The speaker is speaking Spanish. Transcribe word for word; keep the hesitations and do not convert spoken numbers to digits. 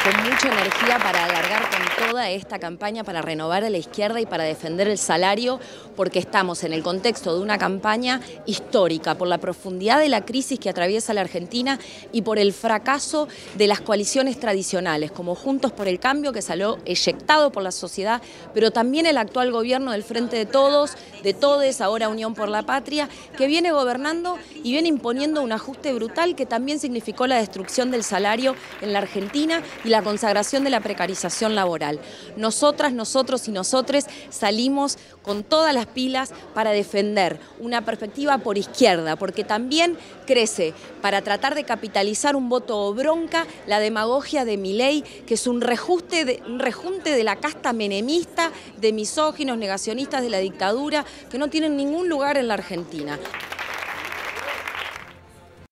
con mucha energía para alargar con toda esta campaña para renovar a la izquierda y para defender el salario, porque estamos en el contexto de una campaña histórica por la profundidad de la crisis que atraviesa la Argentina y por el fracaso de las coaliciones tradicionales, como Juntos por el Cambio, que salió eyectado por la sociedad, pero también el actual gobierno del Frente de Todos, de Todes, ahora Unión por la Patria, que viene gobernando y viene imponiendo un ajuste brutal que también significó la destrucción del salario en la Argentina y la consagración de la precarización laboral. Nosotras, nosotros y nosotres salimos con todas las pilas para defender una perspectiva por izquierda, porque también crece para tratar de capitalizar un voto bronca la demagogia de Milei, que es un rejunte de, un rejunte de la casta menemista, de misóginos, negacionistas de la dictadura, que no tienen ningún lugar en la Argentina.